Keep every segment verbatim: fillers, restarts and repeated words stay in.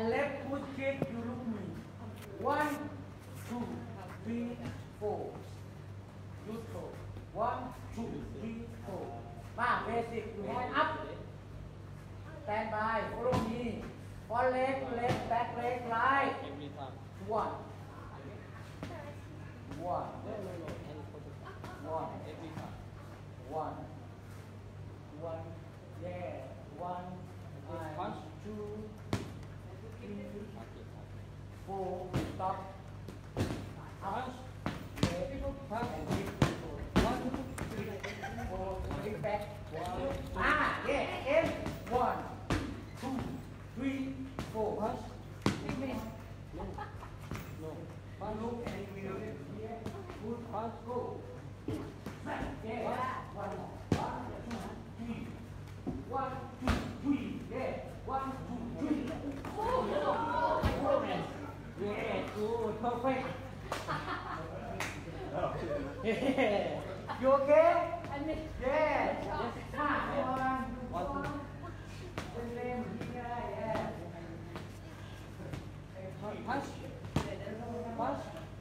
and left foot kick, you look me. One, two, three, four. Neutral. One, two, three, four. Ma, basic. You hand up. Stand by. Follow me. Front leg, left, back leg, right. One. One. One. One. One. Yeah. One. One, two, three, four. Stop. Up. Left. And kick. One, three, four. Kick back. One. Ah, yeah. Again. One, two, three, four. Punch. Big man. No. No. Punch. Look and we will here. Good punch. Go. Yeah. One more. One, two, three. One, two, three. Yeah. One, two, three. Oh, yeah. Good. Perfect. Yeah. You okay? Yeah. Yes. One. One. Punch. Punch.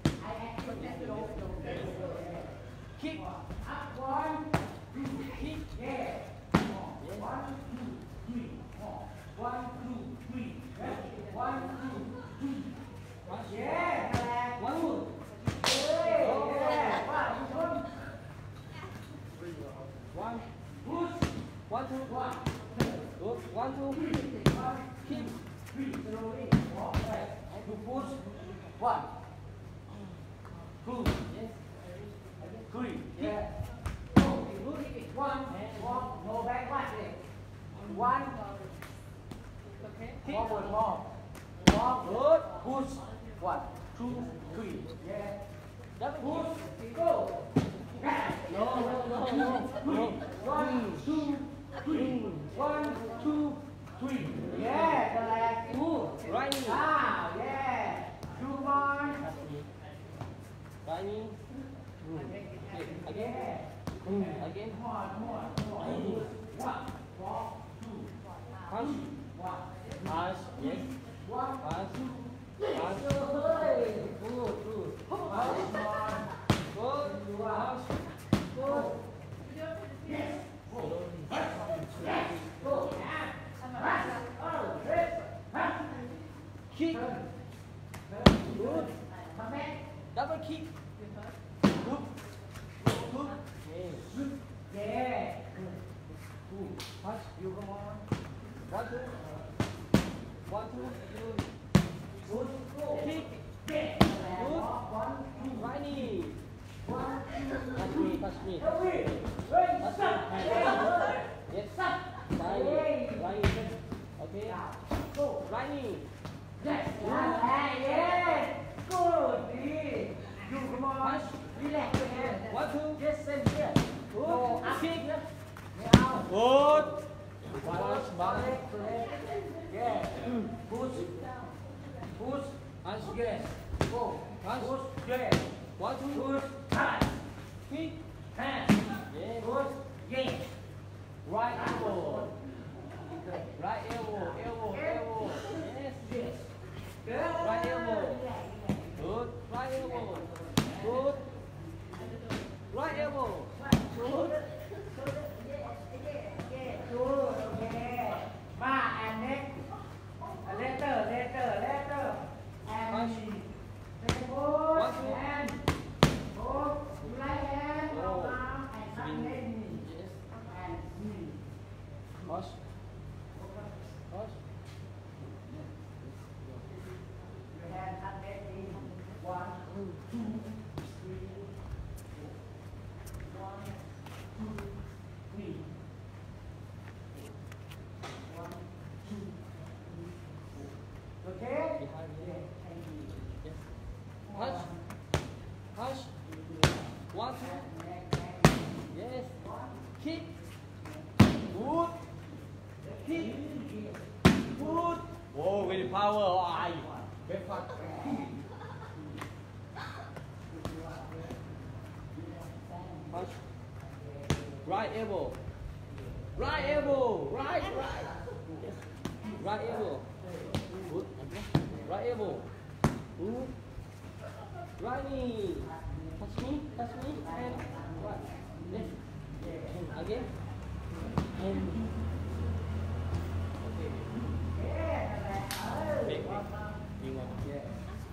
Kick. Up. One, two, kick. Yeah. One, two, three. One, two, three. One, two, three. Yeah. One, two. Yeah. One. Push. One, two. One. Good. One, two. Kick. Three. Slowly. To push. One. Two. Yes. Three. Yeah. One. One. No backward. One. Forward more. More. Good. Push. One. Two. Three. Yeah. Push. Go. No, no, no, no. No. One, two, three. One, two, three. Yeah. The leg. Good. Right knee. Ah, yeah. Two more. Right knee. Mm. Again. Mm. Again. More, more, more. One, four, two. Punch. One. Punch. Yes. One. Punch. Punch. Good, good. Punch. Good. Punch. Good. Yes. Go. Kick. Good. Double kick. Good. Good. Good. Yeah. Good. Punch. You come on. One, two. One, two. Good. Good. Kick. Yeah. Good. One, two. Right knee. One, two. Touch me. Touch me. Touch me. Touch me. Yes. Right knee. Right knee. Okay. Go. Right knee. Yes. Yeah. Good. You come on. Relax your hand. One, two. Yes, same here. Good. No, kick. Good. Punch. Punch. Yeah. Push. Push. Punch. Yes. Go. Punch. Push. Yes. One, two. Push. Punch. Kick. Hand. Yes. Push. Yes. Right elbow. Right elbow. Elbow. Elbow. Yes. Yes. Good. Right elbow. Good. Right elbow. Good. Right elbow. Good. Good. Okay. Ma and neck. Later. Later. Later. And knee. Good. And hold. Right hand. Arm and some leg knee. And knee. Push. Push. Your hand up leg knee. One, two, three, four. One, two, three. One, two, three, four. Okay? Yes. Push. Push. One, two. Yes. Kick. Good. Kick. Good. Whoa, very power. Ai. Very fast. Punch. Right elbow. Right elbow. Right, right. Yes. Right elbow. Good. Right elbow. Good. Right knee. Touch me, touch me, and right. Left. And again. And okay. Big one. Big one. Yeah.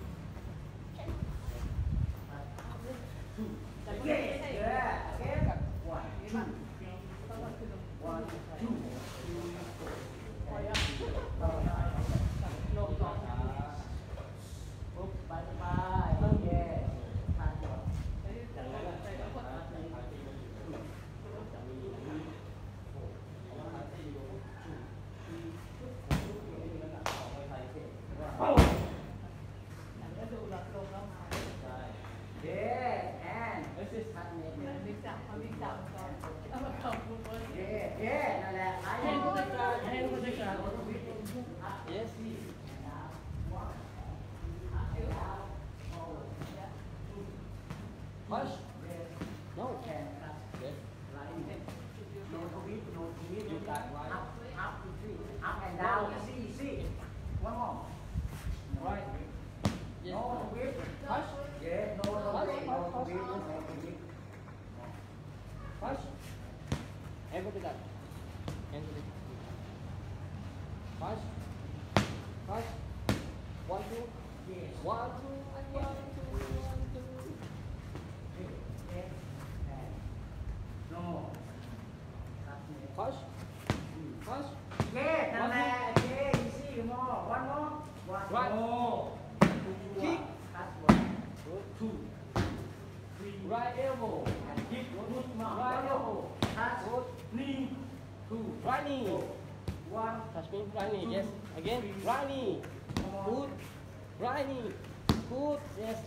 Yes. Push. No. Yes. No twist, no twist. You got right. Up, up, up and down. Easy, easy. One more. Right. Yes. No twist. Push. Yeah, no, no, no, no twist, no twist. Push. And put it up. And put it up. Push. Push. One, two. Yes. One, two, one, two, one, two. No. Push. Push. Yeah,นั่นแหละyeah, easy more. One more. One Right. more. Kick. That's one. Good. Two. Three. Right elbow. And kick. Good. Right elbow. Touch. Good. Knee. Two. Right knee. One. Touch me. Right knee. Yes. Again. Right knee. Good. Right knee. Good. Yes.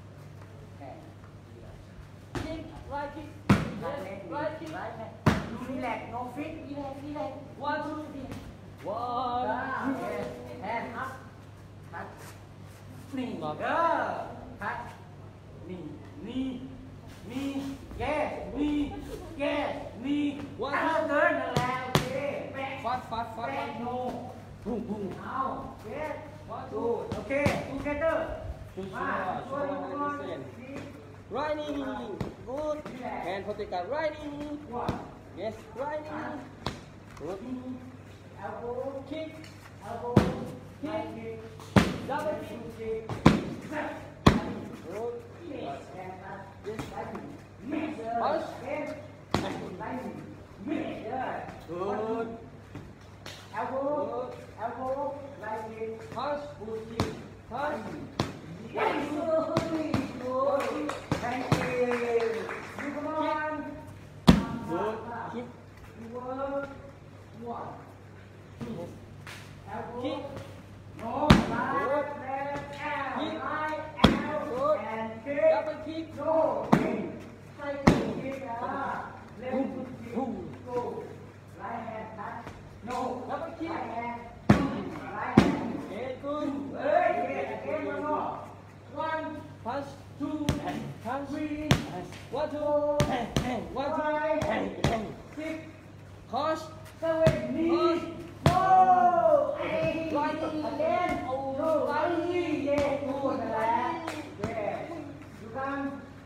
Kick. Right kick. Yes. Right kick. Right hand. You relax. No fit. Relax. Relax. One, two, three. One. Ah, yes. Hand up. Touch. Knee. Up. Yeah. Touch. Knee. Knee. Knee. Yes. Knee. Yes. Knee. One, Ah, two. turn. นั่นแหละโอเคแบก Fast, fast, แบ fast. ก no Boom, boom. เอาเก็ต One, ดู two. โอเคทูเกเตอร์ Two, มา sure, ช่วย sure, ทุกคน understand. สี่ Right knee. Good. And protect that right knee. วัน Yes. Right knee. Good. elbow Kick. elbow Kick. kick Double kick. kick snap Good. yes and that Yes. like miss Push. again like miss yeah Good. elbow Good. elbow like it Push. push kick Push. yes good thank you you come on Good. Kick. work one two elbow Kick. no right left out Kick. right out Good. and kick Double kick. no kick cycle kick ah left Boom. foot kick Boom. go right hand touch no Double kick. right hand right hand Okay. Good. hey yeah again one more one Push. two Push. three One, two. One, five two. six Push. seven knee no hey Right knee. again Oh, no right right knee knee. yeah good นั่นแหละ yeah you can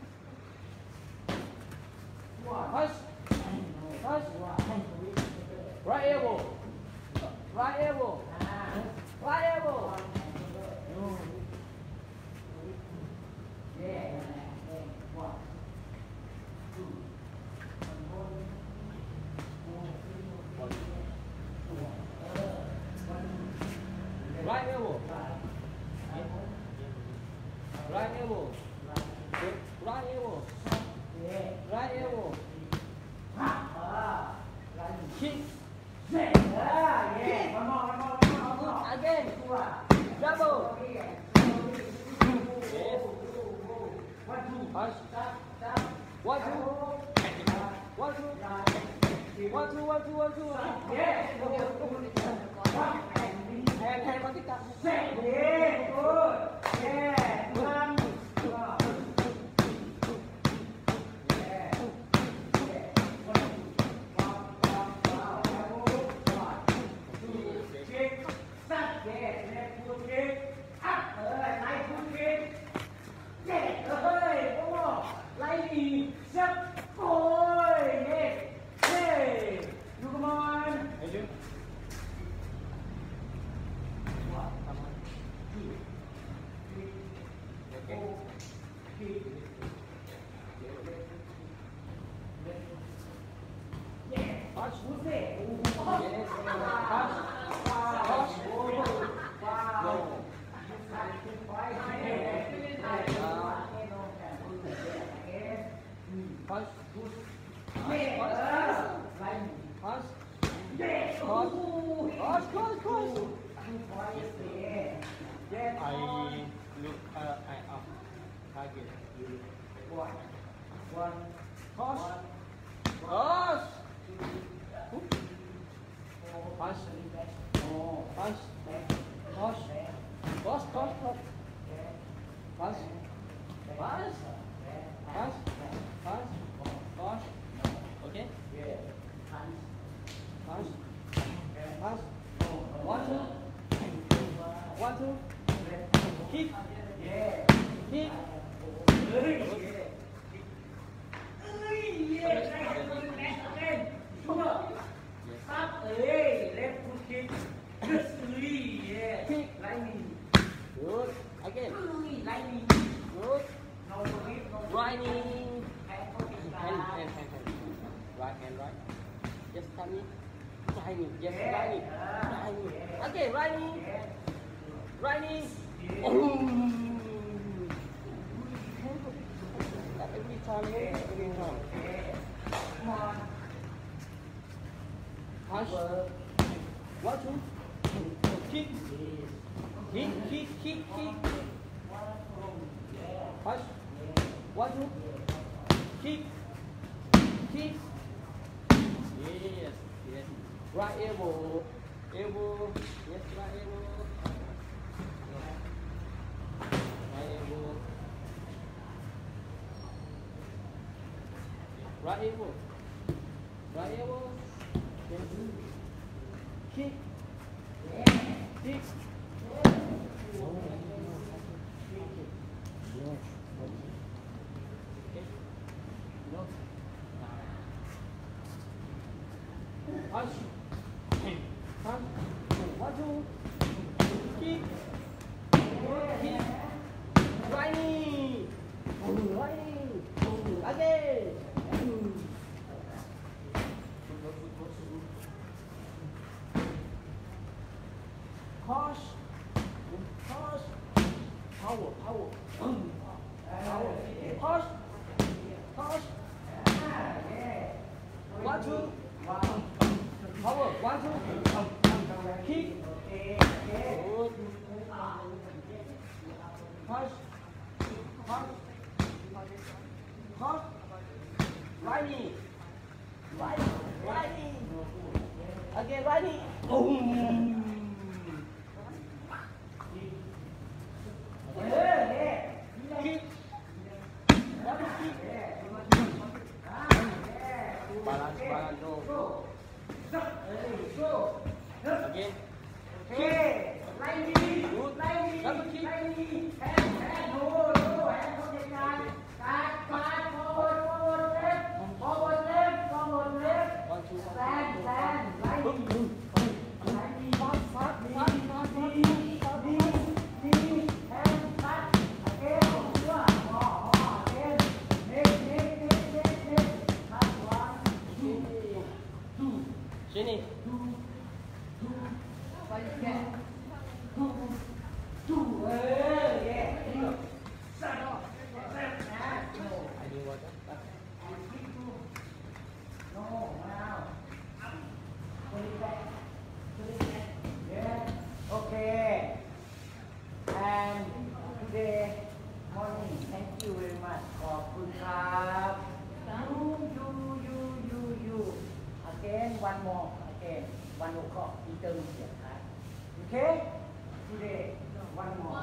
one Push. Push. Right elbow. Right elbow. Right elbow. Right elbow. Right elbow. Good. Right elbow. Right elbow. Kick. Again. Double. Yes. Push. One, two. One, two. One, two, one, two, one, two. Hand, hand, contact up. Kick, snap, yeah, left foot kick, one one Cross. one Cross. two Pass. back Oh, pass. back Cross. back Cross, cross, cross. back Pass. Pass. Pass. Pass. Cross. Okay. yeah punch Pass. Pass. One, two. One, two. Kick. yeah Kick. เฮ้ยเอ้ยเย้ใช่คนแรกเล่นชัวร์ซับเอ้ยเล็บคุณคิดเฮ้ยเย้ไลนิ่ง Good. Again. เฮ้ยไลนิ่ง Good. no grip no Riding. แพ้เขาติดตา Hand, hand, hand, hand. Right hand, right. Yes, tummy. Riding. Yes, riding. Riding. Again, riding. Riding. Oh. Every time, every time. come on Punch. One, two. Kick. Kick, kick, kick, kick. Punch. One, two. Kick. Kick. Yes, yes. Right elbow. Elbow. Yes, right elbow. Right elbow. Right elbow. Right elbow. Yes. Kick. Kick. Punch. Punch. One, two. Kick. Kick. Right knee. Right knee. Again. Cross. Cross. Power, power. Power. Cross. Cross. One, two. Power. One, two. Kick. Good. Cross. Cross. Cross. Right knee. Right, right knee. Again, right knee. Boom. Kick. Double kick. Balance, balance, no. Again. Okay, lightning, Good. lightning, Double kick. lightning, hand, hand, no, no, hand, okay, guard, guard, guard, forward, forward, left, forward, left, forward, left, One, two, one, stand, two, stand, lightning, lightning, fast, fast, fast, fast, knee, knee, knee, hand, fast, again, sure, more, more, again, neck, neck, neck, neck, neck, fast, one, two, two, Sini. two, two, five, ten, two, two, eh, yeah, good. Set up, set up, no. I do what? No, now. Put it back. Put it back. Yeah. Okay. And today morning, thank you very much. ขอบคุณครับ You, you, you, you, you. Again, one more. Again, one o'clock. Intermediate class. Okay? Today, one more.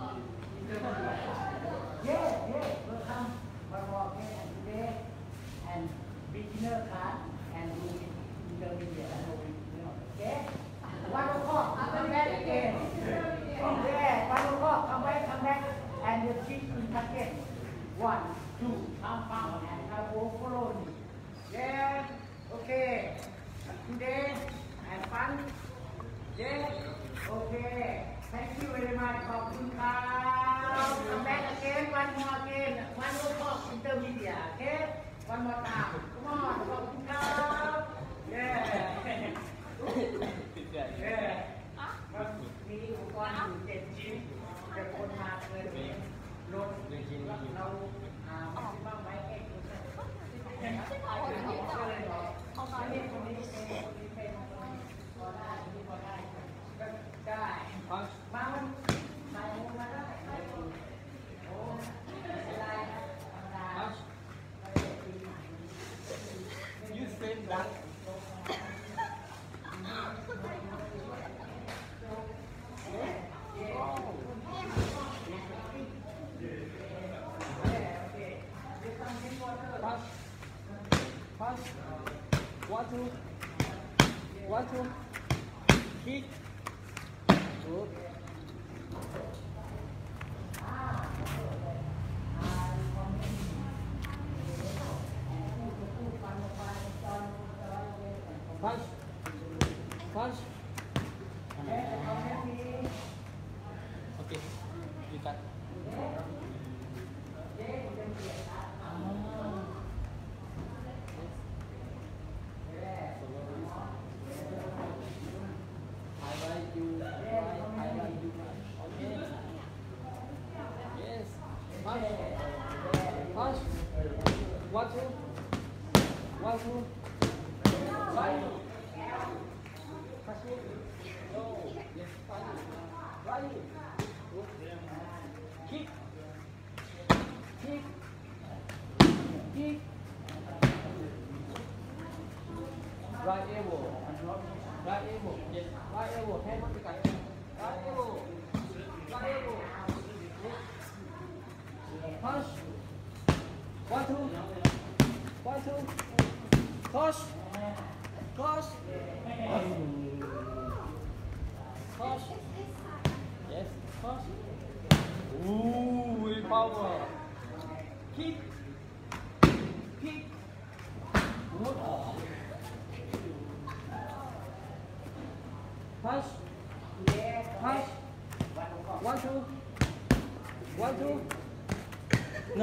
Yeah, yeah. Welcome. One more again. And today, and beginner class and do intermediate and no beginner. Okay? One o'clock, come back again. Yeah, one o'clock, come back, come back, and you teach in packet. One, two, pam pam, and I will follow me. Yeah, okay. Today, and fun. Yeah, okay. Thank you very much. ขอบคุณครับ Come back again, one more again. One o'clock intermediate. Okay? One more time. Come on. ขอบคุณครับ Yeah. Yeah. มันมีอุปกรณ์อยู่เจ็ดชิ้นแต่คนมาเกินรถเราอ่าไม่คิดว่าไว้แค่คนเดียวก็เลยบอกคนนี้คนนี้เป็นคนนี้เป็นพอได้คนนี้พอได้ก็ได้ Punch. มามันใส่ลงมาได้โอ้ไม่เป็นไรธรรมดา one two kick good punch punch okay you cut Punch. One, two. One, two. Right. Punch me. No. Yes, punch. Right. Kick. Kick. Kick. Right elbow. Right elbow. Yes. Right elbow. Hand on the guy. Right elbow. Right elbow. Punch. One, two. One, two. Toss. Toss. Toss. Yes. Toss. Ooh, with power. Kick. Kick. Good. Punch. Punch. One, two. One, two. No.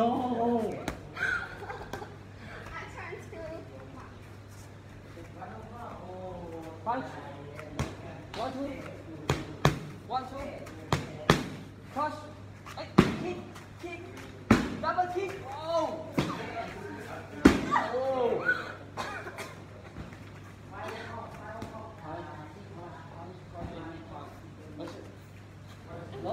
Punch. One, two. One, two. Touch. Hey, kick. Kick. Double kick. Oh. Oh. No.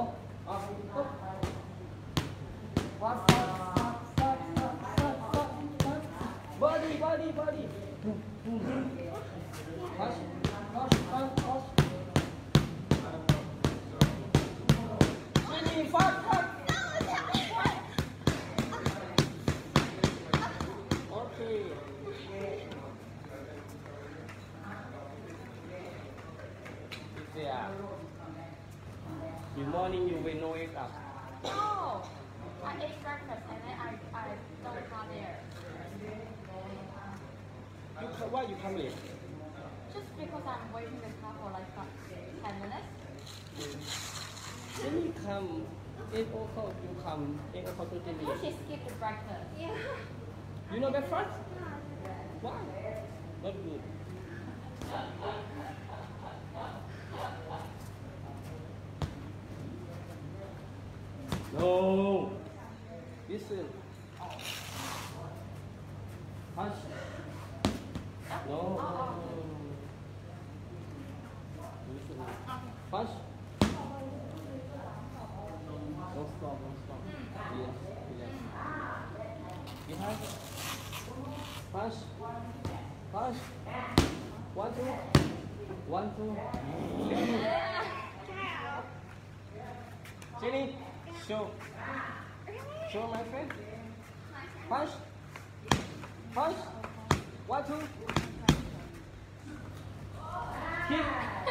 Body, body, body. Touch, touch, touch, touch. Jenny, fast, fast. Okay. Yeah. In morning you will no wake up. No, I ate breakfast and then I, I don't come there. You come, why you come late? Just because I'm waiting the car for like five, ten minutes. Then you come eight o'clock. You come eight o'clock to Because dinner. she skipped the breakfast. Yeah. You know breakfast? Why? Not good. No. Listen. Punch. No. Listen. Punch. Don't stop, don't stop. Yes, relax. Behind. Punch. Punch. One, two. One, two. Jenny, show. Show my friend. Punch. Punch. One, two. Kick.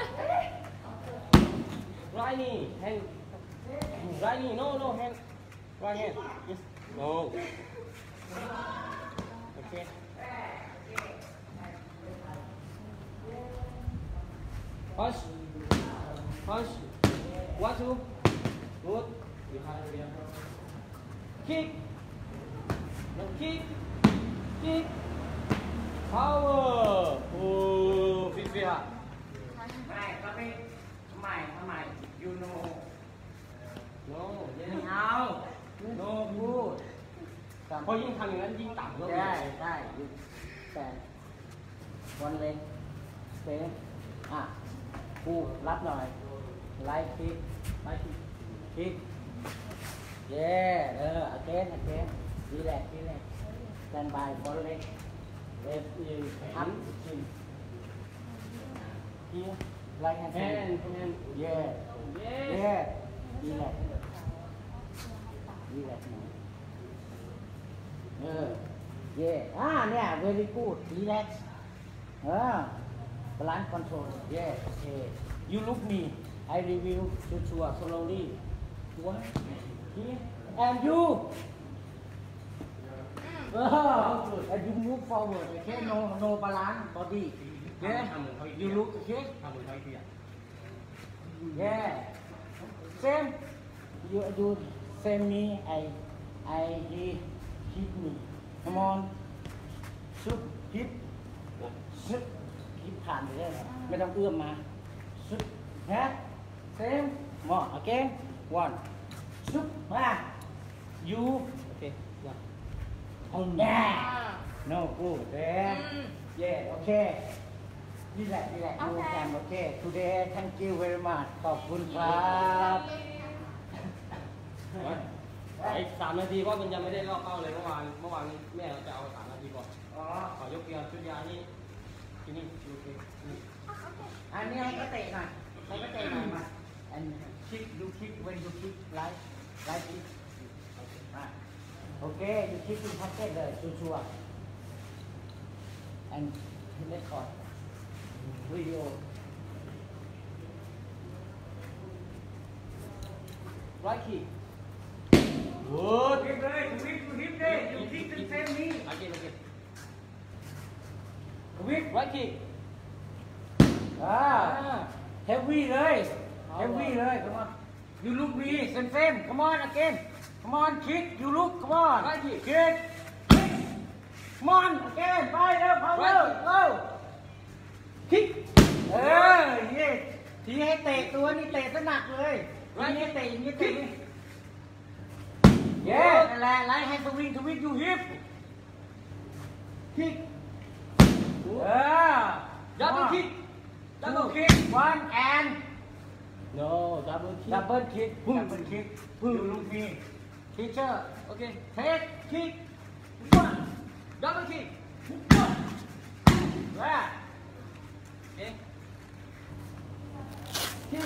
Right knee. Hand. Right knee. No, no. Hand. Right hand. Yes. No. Okay. Punch. Punch. One, two. Good. Kick. No, kick. Kick. Power. Oh, fit fit hả? Này, các bạn, mày, mày, you know. No. Yes. No. No good. พอยิ่งทำอย่างนั้นยิ่งต่ำก็ได้ได้แต่วันเล็กเซฟอ่ะกูรับหน่อยไลฟ์คิกไลฟ์คิกคิกเย่เออโอเคโอเคดีแหละดีแหละสแตนบายวันเล็กเล็กยืนอัพชินเฮียไลฟ์แฮนด์แอนแอนเย่เย้เย่ดีแหละดีแหละเออเย่อ่าเนี่ย very good relax เออ balance control. Yes, okay. You look me. I review to sure slowly. One, here, and you. Oh, and you move forward. Okay, no, no balance body. Yeah, you look. Okay. Yeah. Same. You you same me. I I he hit me. Come on. Shoot hit. Shoot. Hit ผ่านไปเลยไม่ต้องเอื้อมมา Shoot. ฮะ Same. More. Again. One. Shoot. มา You. Okay. One. Oh yeah. No good. There. Yeah. Okay. Relax. Relax. No time. Okay. Today. Thank you very much. ขอบคุณครับไอ้สามนาทีเพราะมันยังไม่ได้รอบเป้าเลยเมื่อวานเมื่อวานแม่เราจะเอาสามนาทีก่อนอ๋อขอยกเกียร์ชุดยานี่ที่นี่โอเคนี่อันนี้ให้ก็เตะหน่อยให้ก็เตะหน่อยมาอันคิกดูคิก when you kick right right kick โอเค you kick in pocket เลยชัวร์ๆ and record video right kick โอ้ทิปเลยทวิปทวิปเลยอยู่ทิปเต็มๆนี้โอเคโอเคทวิป right kick อ่า heavy เลย heavy เลย come on you look me same same come on again come on kick you look come on right kick kick come on again ไปเร็ว power เร็ว kick เออเย่ทีให้เตะตัวนี่เตะสนักเลยทีให้เตะอย่างนี้เตะเย้นั่นแหละไล่ให้สวิงสวิงอยู่ฮิป kick เออ double kick double kick one and no double kick double kick double kick พึ่งลูกพี่ teacher โอเค take kick one double kick one ว่าโอเค kick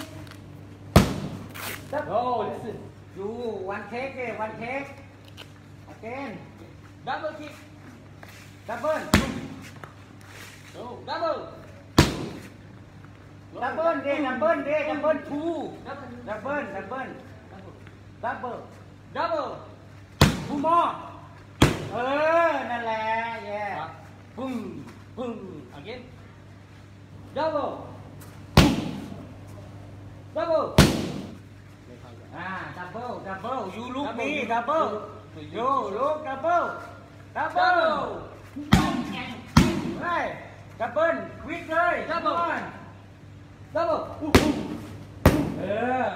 no listen you one take เลย one take again double kick double no double double เด้ double เด้ double two double double double double double two more เออ นั่นแหละ yeah ปึ้งปึ้ง again double double อ่า double double you look me double you look double double เฮ้ย double quick เลย Double Come on double เออ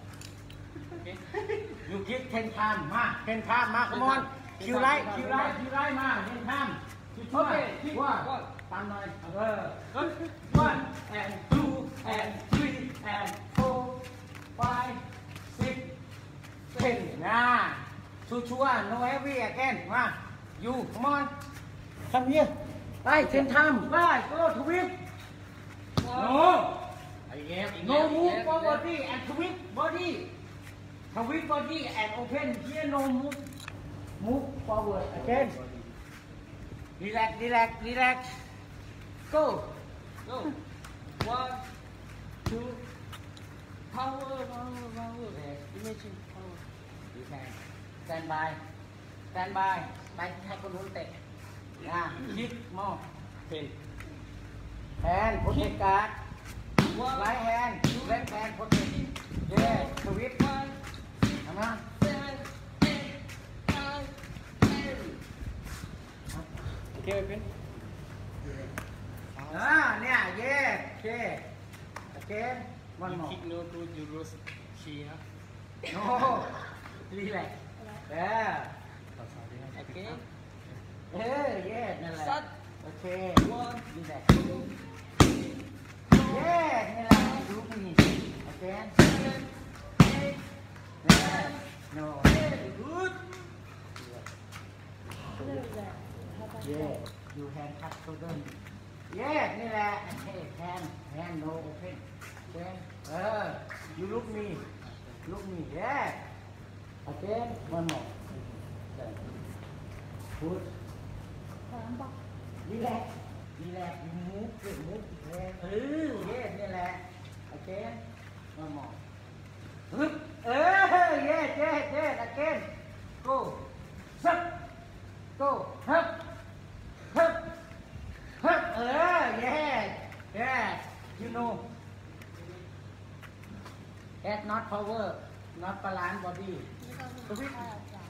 you kick ten time มา ten time มา come on คิวไลท์คิวไลท์คิวไลท์มา ten time ช่วยว่าตามหน่อยเออ one and two and three and four five six ten นะชัวร์ no heavy again มา you come on come here ไป ten time ไป go to whip no no move forward body and twist body twist body and open here no move move forward again relax relax relax go go one two power power power imagine power you can stand by stand by ไปให้คนนู้นเตะนะคิดมอง ten hand protect guard one right hand left hand protect yeah twist one ทำนะ seven eight nine ten โอเคเป็นอ่าเนี่ยเย่โอเคโอเควันหมอ kick no to you lose she นะโน้รีแลกซ์เออโอเคเออเย่นั่นแหละสัตโอเค one รีแลกซ์เย่นี่แหละดูนี่โอเค seven eight โน้ good yeah you hand cut shoulder เย่นี่แหละโอเค hand hand no open โอเคเออ you look me look me yeah โอเค one more good relax relax you move you move relax เออ yes นี่แหละ okay one more ฮึบเออ yes yes yes again go stop go hop hop hop เออ yes yes you know that not power not balance body สวิตช์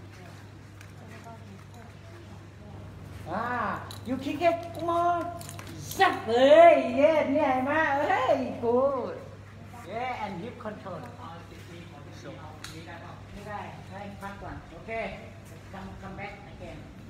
อ่า you kick it come on สักเลย yes เนี่ยเห็นไหมเอ้ย good yeah and hip control ไม่ได้ให้พักก่อนโอเค come come back again